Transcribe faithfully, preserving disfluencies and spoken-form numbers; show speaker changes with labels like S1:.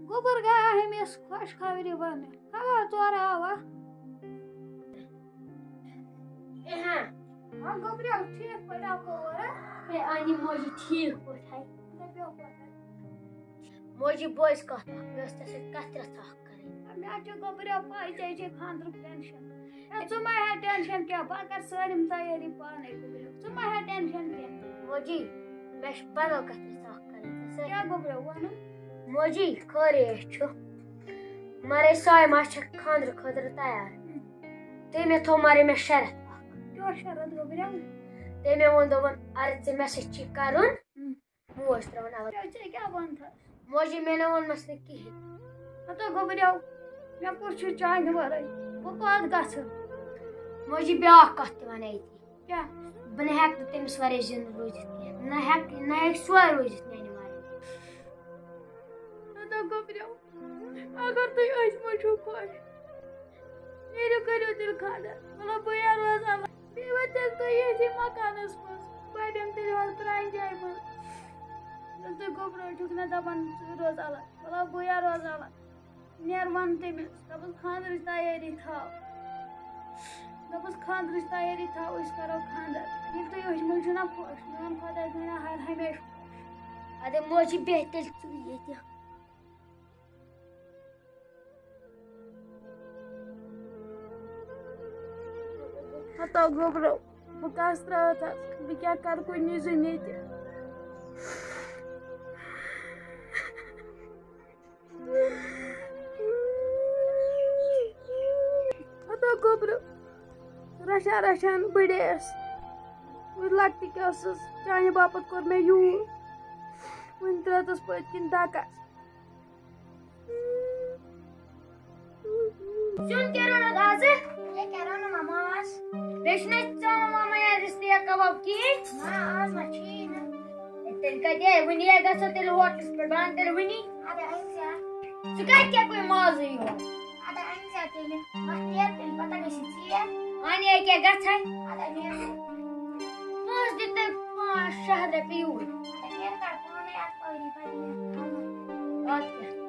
S1: گوبر گیا ہمس خوش خبری بن خبر ژور آوا
S2: ہاں
S1: ہاں گوبر ٹھیک پڑا کوور
S2: اے آنی موجی ٹھیک پٹھائی
S1: دپیو پتہ
S2: موجی بوز کت مس تس کت رت کریں
S1: مے چھ گوبر پائی ژے چھ خاندر ٹینشن ژٕ ما ہے ٹینشن کیا بہ کر سٲلِم تیاری پانے گوبر ژٕ ما ہے ٹینشن کیا
S2: موجی میں بدل کت رت کریں
S1: کیا گوبر ون
S2: موجی خورے چھ مارے سائے ما چھ خاندر خاطر تیار تمے تھو مارے میں شرط
S1: کیا شرط گوبر
S2: تمے وون دوپن اگر ژے مے سۭتۍ چھی کرُن موج تراون الگ
S1: ژے کیا ون
S2: موجی میں نے وونمس نہٕ کِہیٖنۍ
S1: ہتو گوبر مے کُس چھ چانہِ ورٲے بہٕ کوٚت گژھٕ
S2: موجی بیاکھ کتھ تہِ ونے ییٚتی
S1: کیا
S2: بہٕ نہٕ ہیٚکہٕ نہٕ تٔمِس ورٲے زِندٕ روٗزِتھ کینٛہہ نہ ہیٚکہٕ نہ ہیٚکہِ سۄ روٗزِتھ میانہِ ورٲے
S1: ہتو گوبر اگر تُہۍ أسۍ مہ چھِو خۄش نیٖرِو کٔرِو تیٚلہِ خاندر مطلب بہٕ یا روزٕ الگ بیٚیہِ وۄنۍ تیٚلہِ تُہۍ ییٚتھی مکانس منٛز بہٕ دِمہٕ تیٚلہِ حظ پرانہِ جایہِ منٛز ییٚلہِ تُہۍ گوبرو چھُکھ نہ دپان ژٕ روز الگ مطلب بہٕ یا روزٕ الگ نیر ون تٔمِس دپُس خاندرٕچ تیٲری تھاو دپُس خاندرٕچ تیٲری تھاو أسۍ کرو خاندر ییٚلہِ تُہۍ أسۍ مٕے چھِو نا خۄش میون خۄداے تھٲینا ہر ہمیشہٕ خۄش
S2: اَدے موجی بیٚہہ تیٚلہِ ژٕ ییٚتہِ
S1: ہتو گوبرو بہٕ کس ترٛاوتھس بہٕ کیٛاہ کرٕ کُنی زٔنۍ ییٚتہِ ہتو گوبرو رچھان رچھان بٔڑیس وۄنۍ لۄکٹہِ کیٛاہ ٲسٕس چانہِ باپتھ کوٚر مےٚ یوٗت وۄنۍ ترٛٲوتھس پٔتۍ کِنۍ دکس
S2: سیُن کیٛاہ روٚنُتھ آزٕ ہے کیٛاہ روٚنُم ہا ماز بیٚیہِ چھُنہٕ اَسہِ ژامن وامن یا رِستہٕ یا کباب کِہیٖنۍ نہ آز ما چھُیی نہٕ تیٚلہِ کتہِ ہے وٕنی ہے گژھو تیٚلہِ ہوٹلس پٮ۪ٹھ بہٕ انہٕ تیٚلہِ وٕنی
S3: اَدٕ أنۍ زِ
S2: ژٕ کتہِ کیٛاہ مازٕے یوت
S3: اَدٕ أنۍ زِ تیٚلہِ وۄنۍ نیر تیٚلہِ پتہ گژھِ ژیر
S2: وۄنۍ ہے کیٛاہ گژھے
S3: اَدٕ نیر
S2: پونٛسہٕ دِتۍ تٔمۍ پانٛژھ شےٚ ہتھ رۄپیہِ یوٗرۍ
S3: اَدٕ نیر کر پانے اَتھ پٲری پتہٕ
S2: اَدٕ کیٛاہ